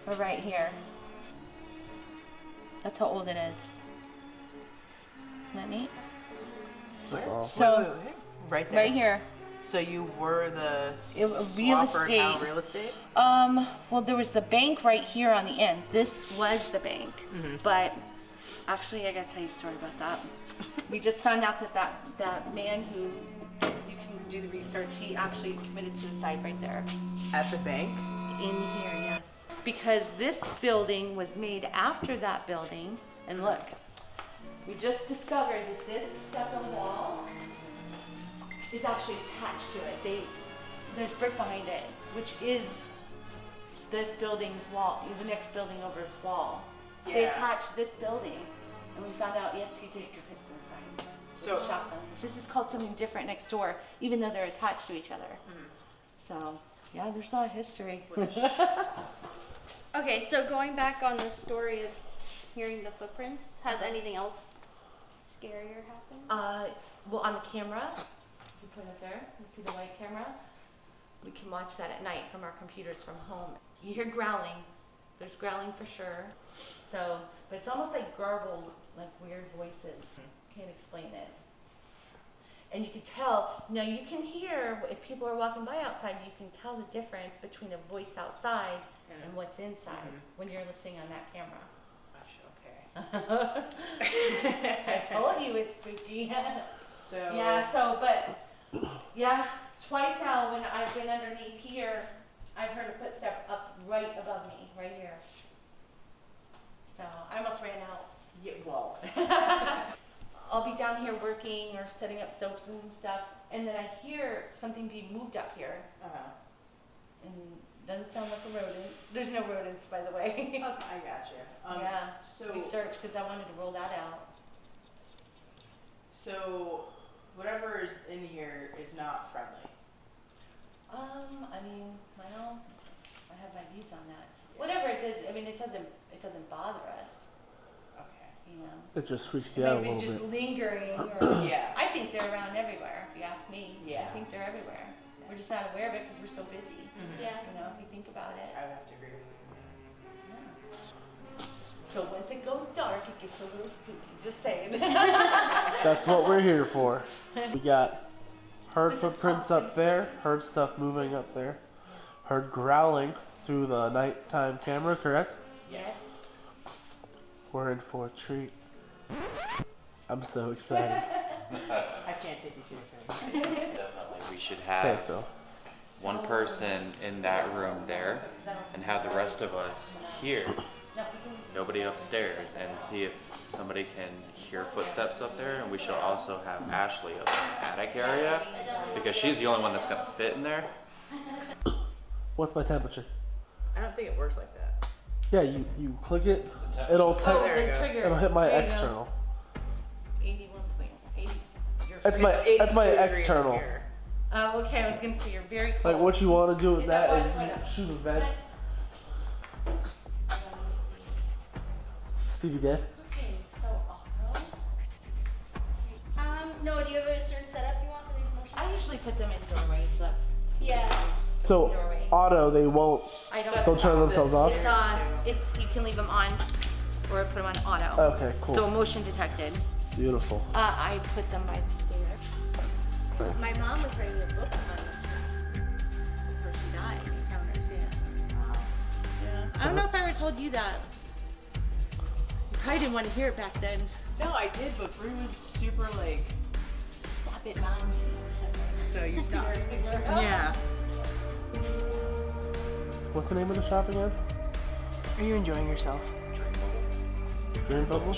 We're right here. That's how old it is. Isn't that neat? So, wait. Right there. Right here. So you were the real swapper estate. now real estate? Well, there was the bank right here on the end. This was the bank, but actually, I gotta tell you a story about that. We just found out that man who, you can do the research, he actually committed suicide right there. At the bank? In here, yes. Because this building was made after that building, and look, we just discovered that this stucco wall is actually attached to it. There's brick behind it, which is this building's wall, the next building over's wall. Yeah. They attached this building, and we found out, yes, he did commit suicide. So Shocked them. This is called something different next door, even though they're attached to each other. So, yeah, there's a lot of history. Okay, so going back on the story of hearing the footprints, has anything else scarier happened? Well, on the camera, you put it there, you see the white camera? We can watch that at night from our computers from home. You hear growling. There's growling for sure. So, but it's almost like garbled, like weird voices. Can't explain it. And you can tell, you can hear, if people are walking by outside, you can tell the difference between a voice outside and what's inside when you're listening on that camera. Gosh, okay. I told you it's spooky. So Yeah, twice now when I've been underneath here, I've heard a footstep up right above me, right here. So I almost ran out. Yeah, well. I'll be down here working or setting up soaps and stuff, and then I hear something being moved up here. And it doesn't sound like a rodent. There's no rodents, by the way. Okay, I gotcha. Yeah, So we searched because I wanted to roll that out. So whatever is in here is not friendly. I mean, well, I have my views on that. Whatever it is, I mean, it doesn't bother us. Okay. It just freaks you out a Maybe little just bit. lingering. Or, Yeah. I think they're around everywhere, if you ask me. Yeah. I think they're everywhere. We're just not aware of it because we're so busy. Yeah. If you think about it. I would have to agree with you. Yeah. So once it goes dark, it gets a little spooky. Just saying. That's what we're here for. We got heard This is footprints called up there, heard stuff moving up there, heard growling through the nighttime camera, correct? Yes. We're in for a treat. I'm so excited. I can't take you seriously. Definitely, we should Okay, have so one person in that room there and have the rest of us here, nobody upstairs, and see if somebody can hear footsteps up there. And we should also have Ashley up in the attic area because she's the only one that's gonna fit in there. what's my temperature? I don't think it works like that. Yeah, you click it, it'll there you go. Trigger. it'll hit my There you go. external. 81.8. That's my It's that's my 82 degrees external. here. Okay, I was gonna say you're very cold. Like what you want to do with Hit that that is button. you shoot a vent. Stevie dead? Okay, so No, do you have a certain setup you want for these motions? I usually put them in doorways. Look, Yeah. So auto, they won't. I don't. They'll turn themselves off. It's you can leave them on, or put them on auto. Okay, cool. So motion detected. Beautiful. I put them by the stairs. My mom was writing a book on this before she died. Encounters, yeah. I don't know if I ever told you that. You probably didn't want to hear it back then. No, I did, but Brew was super like. Stop it, Mom. So you stopped. Yeah. What's the name of the shop again? Are you enjoying yourself? Dream Bubble?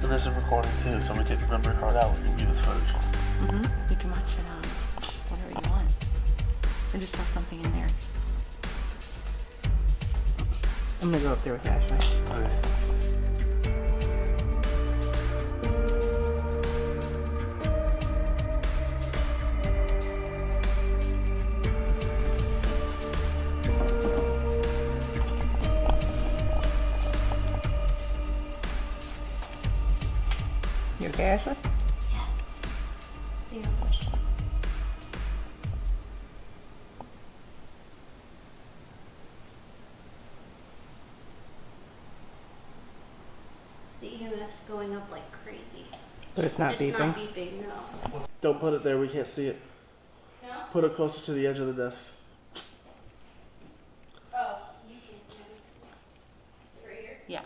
And this is recording too, so we take the memory card out and view this footage. You can watch it on whatever you want. I just saw something in there. I'm gonna go up there with Ashley. Okay. You okay, Ashley? Do you have questions? The EMF's going up like crazy. But it's not It's not beeping, no. Don't put it there, we can't see it. No? Put it closer to the edge of the desk. Oh, you can't see it. Right here? Yeah.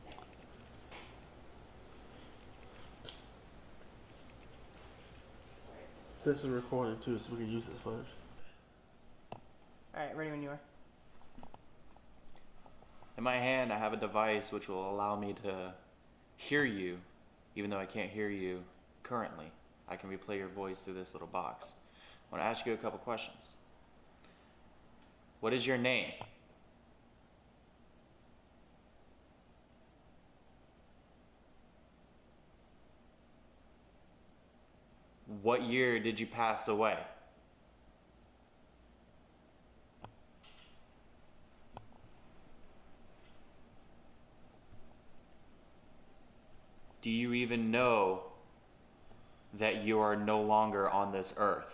This is recording too, so we can use this footage. Alright, ready when you are. In my hand, I have a device which will allow me to hear you, even though I can't hear you currently. I can replay your voice through this little box. I want to ask you a couple questions. What is your name? What year did you pass away? Do you even know that you are no longer on this earth?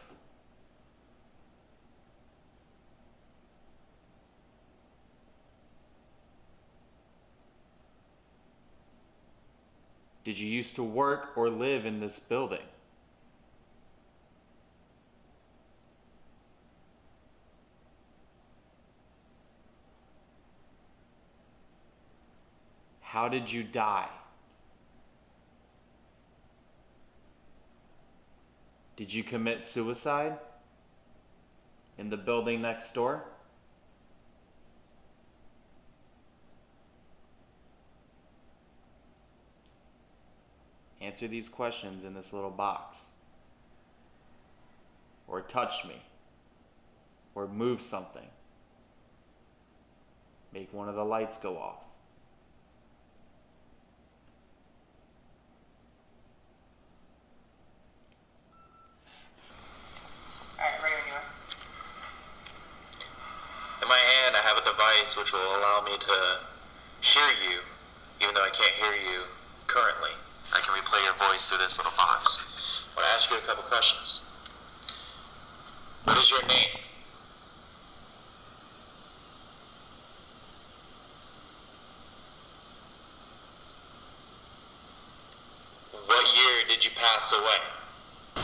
Did you used to work or live in this building? How did you die? Did you commit suicide in the building next door? Answer these questions in this little box. Or touch me. Or move something. Make one of the lights go off. Alright, ready when you are. In my hand, I have a device which will allow me to hear you, even though I can't hear you currently. I can replay your voice through this little box. I want to ask you a couple questions. What is your name? What year did you pass away?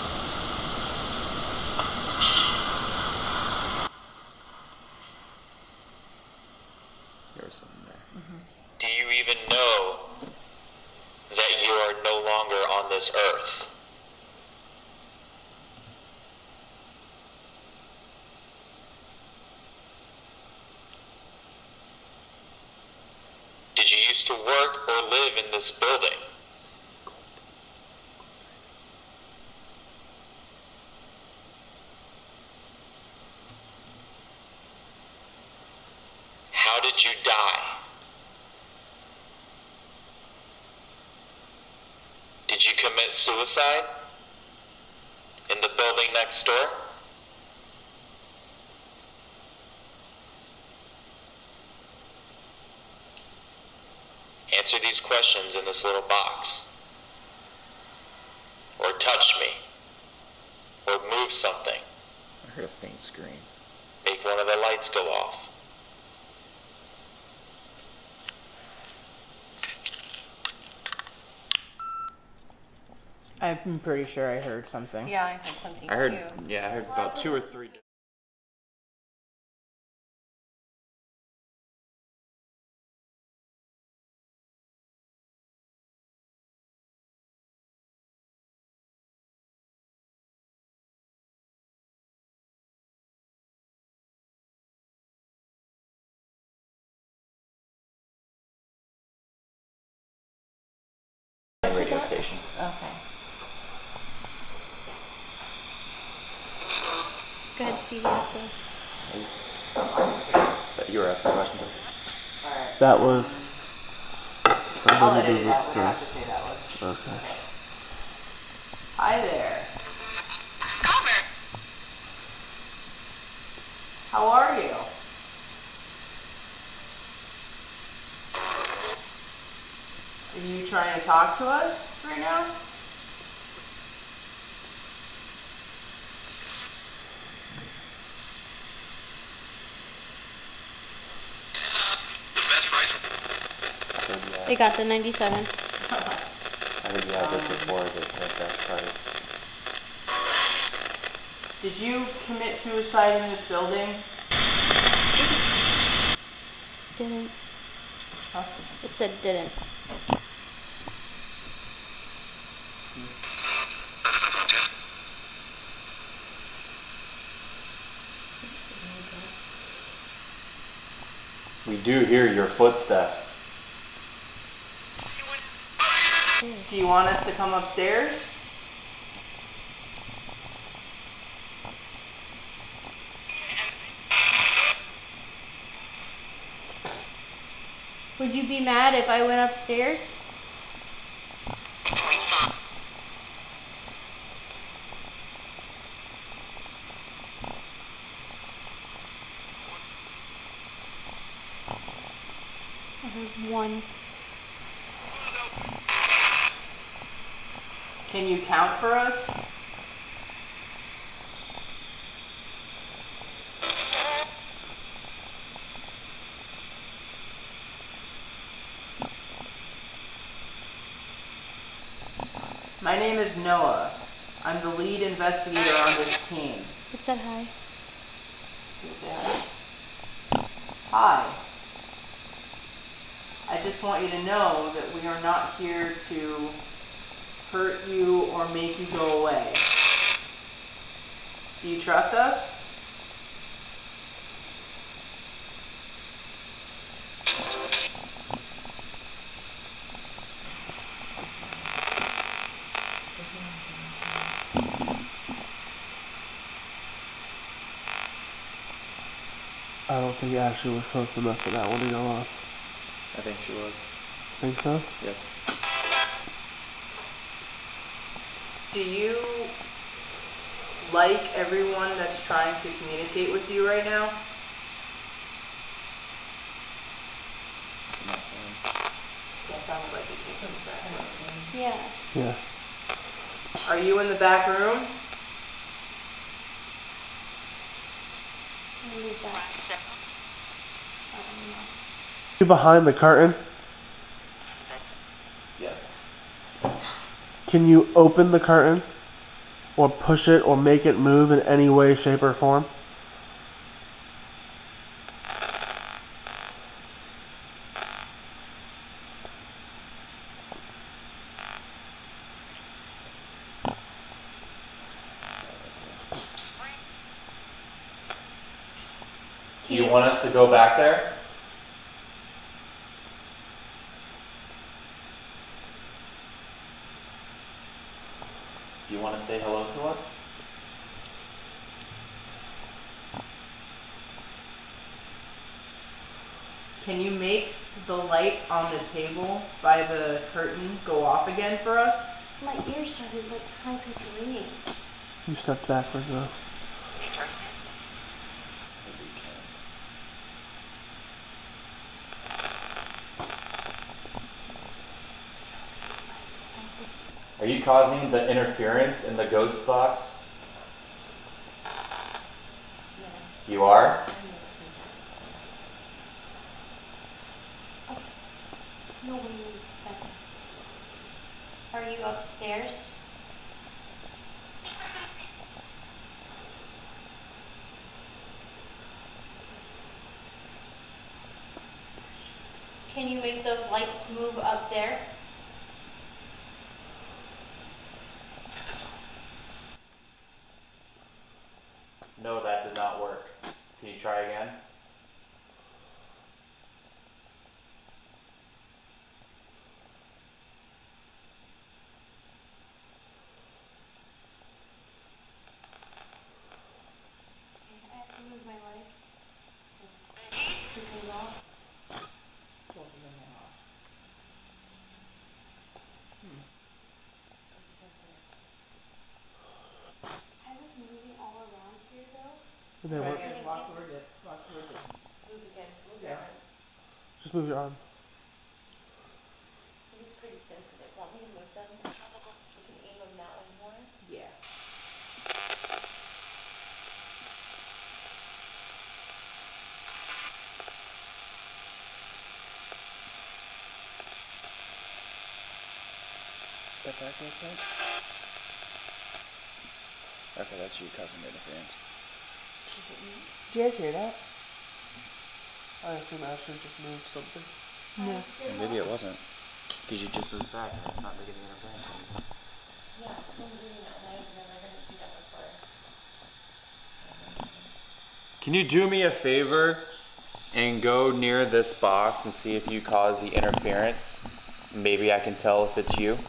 There was something there. Do you even know that you are no longer on this earth? Did you used to work or live in this building? How did you die? Did you commit suicide in the building next door? Answer these questions in this little box. Or touch me. Or move something. I heard a faint scream. Make one of the lights go off. I'm pretty sure I heard something. Yeah, I heard something I heard, too. yeah, I heard about 2 or 3. radio station. Okay. Go ahead, Stevie. Ask her. But you were asking questions. Alright. That was I'll somebody edit it moving out. We don't stuff. have to say that was. Okay. Hi there. How are you? Are you trying to talk to us right now? They got the 97. I heard you had this before that said best price. Did you commit suicide in this building? Didn't. Huh? It said didn't. We do hear your footsteps. Do you want us to come upstairs? Would you be mad if I went upstairs? I heard one. Can you count for us? My name is Noah. I'm the lead investigator on this team. It said hi. Did it say hi? Hi. I just want you to know that we are not here to hurt you or make you go away. Do you trust us? I don't think Ashley was close enough for that one to go off. I think she was. Think so? Yes. Do you like everyone that's trying to communicate with you right now? I'm not saying. That sounded like it came from the back room. Yeah. Yeah. Are you in the back room? I'll leave that. You behind the curtain? Yes. Can you open the curtain? Or push it or make it move in any way, shape, or form? Do you want us to go back there? Do you want to say hello to us? Can you make the light on the table by the curtain go off again for us? My ears started like high pitched ringing. You stepped backwards though. Are you causing the interference in the ghost box? You are? No one moved back. Are you upstairs? Can you make those lights move up there? No, that did not work. Can you try again? And then Right what? here. Walk toward it. Walk toward it. Move again. Move Yeah. your arm. Just move your arm. I think it's pretty sensitive. Want me to move them? We can aim them that way more. Yeah. Step back real quick. Okay, that's you causing interference. Is it me? Did you guys hear that? I assume Ashley just moved something. No. And maybe it wasn't. Because you just moved back and it's not making any interference anymore. Yeah, it's been doing that way, and then we're gonna do that before. Can you do me a favor and go near this box and see if you cause the interference? Maybe I can tell if it's you.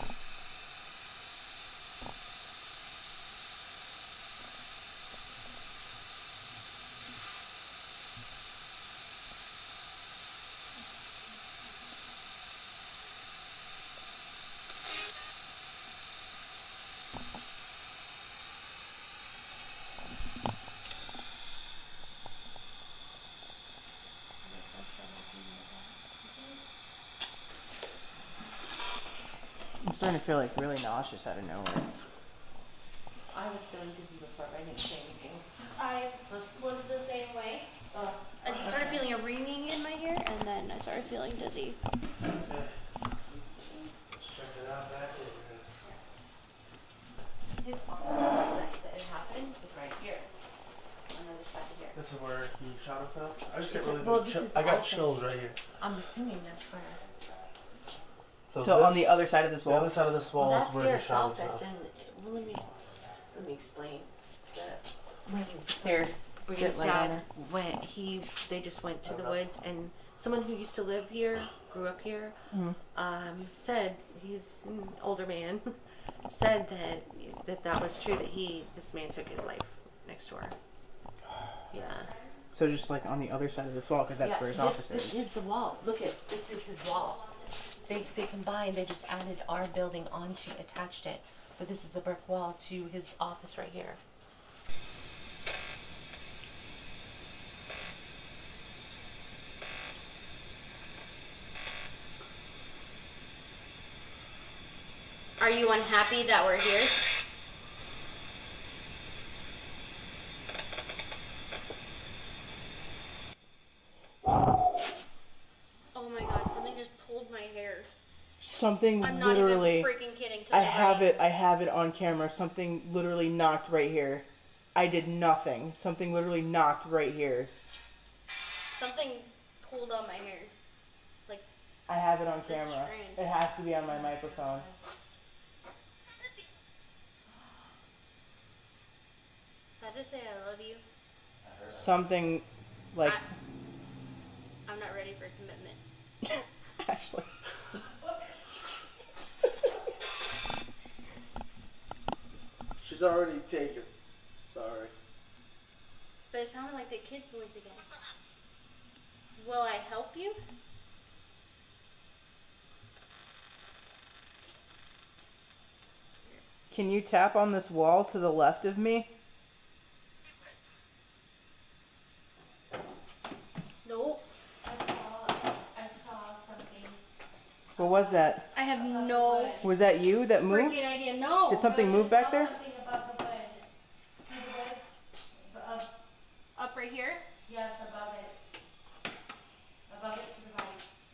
I'm starting to feel like really nauseous out of nowhere. I was feeling dizzy before, but I didn't say anything. I was the same way. I just started feeling a ringing in my ear, and then I started feeling dizzy. Okay. Let's check it out back over here. His office that it happened is right here. On the other side of here. This is where he shot himself. I just get It's a- really well, big this is I the got office. chills right here. I'm assuming that's where. So on this- the other side of this the wall. other side of this wall Well, is that's where he Derek's shot office, himself. and well, let me explain. When Here. Brian's Get light on dad went, they just went to the woods, and someone who used to live here, grew up here, said, he's an older man, said that was true, that this man took his life next door. Yeah. So just like on the other side of this wall, because that's Yeah, where his this, office This is. is the wall. Look at, this is his wall. They combined, they just added our building onto, attached it. But this is the brick wall to his office right here. Are you unhappy that we're here? Oh my god, something just pulled my hair. Something I'm not literally. even freaking kidding. To I the have right. it. I have it on camera. Something literally knocked right here. I did nothing. Something literally knocked right here. Something pulled on my hair. Like, I have it on That's camera. strange. It has to be on my microphone. did I just say I love you? Something like I'm not ready for commitment. Ashley. She's already taken. Sorry. But it sounded like the kid's voice again. Will I help you? Can you tap on this wall to the left of me? Nope. I saw something. What was that? I have no Was that you that moved? freaking idea. No. Did something move back there? Something above the wood. See the wood? Up right here? Yes, above it. Above it to the right.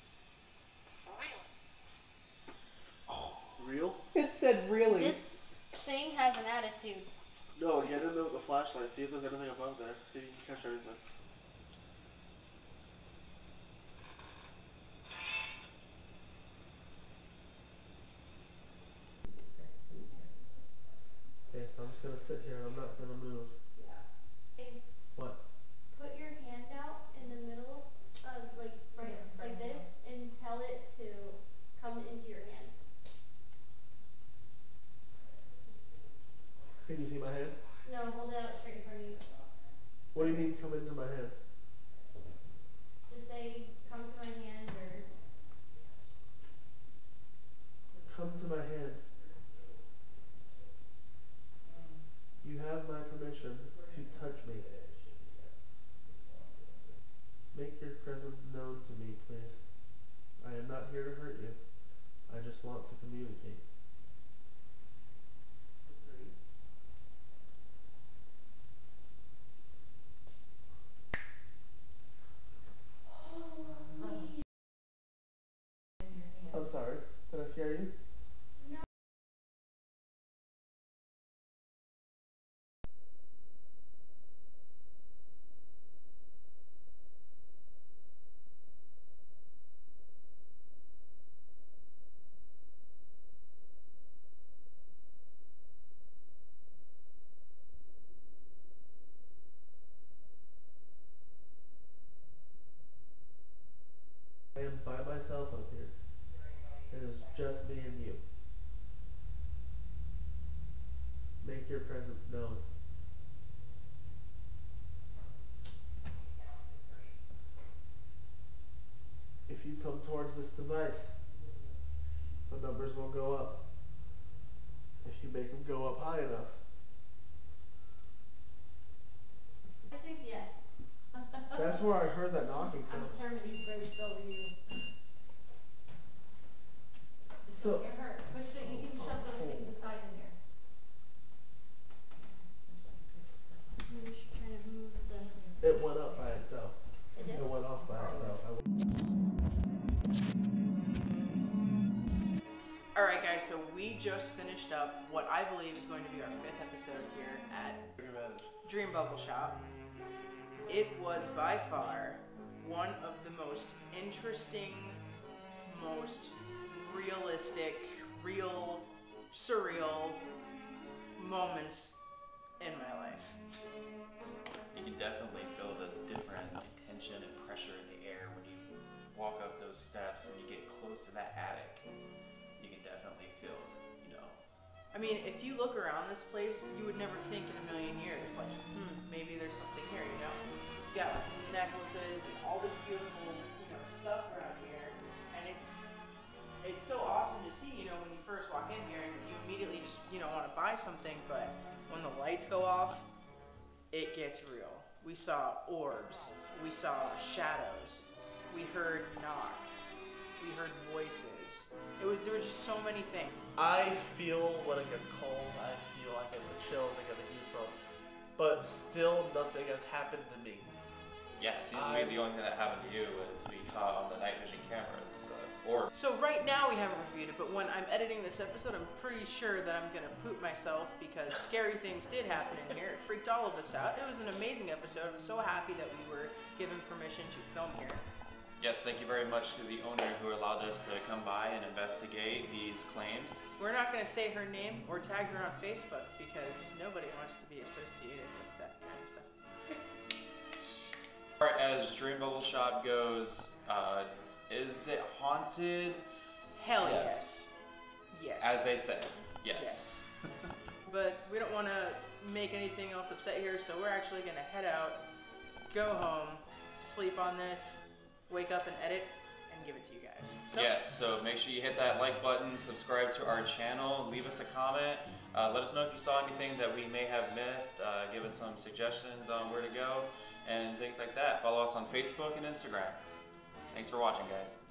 Real? It said really. This thing has an attitude. No, get in the flashlight. See if there's anything above there. See if you can catch anything. Okay, so I'm just gonna sit here and I'm not gonna move. What? Put your hand out in the middle of like this and tell it to come into your hand. Can you see my hand? No, hold it out straight in front of you. What do you mean come into my hand? Just say come to my hand or Come to my hand. You have my permission to touch me. want to communicate. I'm sorry. Did I scare you? I am by myself up here. It is just me and you. Make your presence known. If you come towards this device, the numbers will go up. If you make them go up high enough. Yes. That's where I heard that knocking I'm from. determined he's ready to go with you. Just So- don't get hurt. Push it, you can shove those things aside in there. Maybe we should try to move the. It went up by itself. It did? It went off by itself. Alright guys, so we just finished up what I believe is going to be our 5th episode here at Dream Bubble Shop. It was by far one of the most interesting, most realistic, real, surreal moments in my life. You can definitely feel the different tension and pressure in the air when you walk up those steps and you get close to that attic. You can definitely feel, I mean, if you look around this place, you would never think in a million years, like, maybe there's something here, you know? You got necklaces and all this beautiful, stuff around here, and it's so awesome to see, when you first walk in here and you immediately just, want to buy something, but when the lights go off, it gets real. We saw orbs, we saw shadows, we heard knocks, we heard voices. There were just so many things. I feel when it gets cold, I feel I get the chills, I get the goosebumps. But still nothing has happened to me. yeah, it seems to be the only thing that happened to you was we caught on the night vision cameras. Or So right now we haven't reviewed it, but when I'm editing this episode, I'm pretty sure that I'm gonna poop myself because scary things did happen in here. It freaked all of us out. It was an amazing episode. I'm so happy that we were given permission to film here. yes, thank you very much to the owner who allowed us to come by and investigate these claims. We're not gonna say her name or tag her on Facebook because nobody wants to be associated with that kind of stuff. As far as Dream Bubble Shop goes, is it haunted? Hell Yes. yes. Yes. As they said, yes. But we don't want to make anything else upset here, so we're actually going to head out, go home, sleep on this, wake up and edit, and give it to you guys. So, Yes, so make sure you hit that like button, subscribe to our channel, leave us a comment, let us know if you saw anything that we may have missed, give us some suggestions on where to go, and things like that. Follow us on Facebook and Instagram. Thanks for watching, guys.